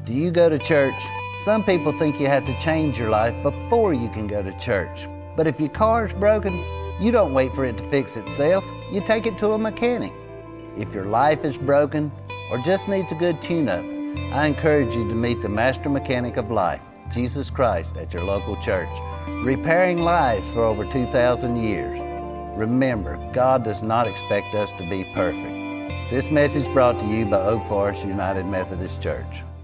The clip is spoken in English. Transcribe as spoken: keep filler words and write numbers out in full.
Do you go to church? Some people think you have to change your life before you can go to church. But if your car's broken, you don't wait for it to fix itself. You take it to a mechanic. If your life is broken or just needs a good tune-up, I encourage you to meet the master mechanic of life, Jesus Christ, at your local church, repairing lives for over two thousand years. Remember, God does not expect us to be perfect. This message brought to you by Oak Forest United Methodist Church.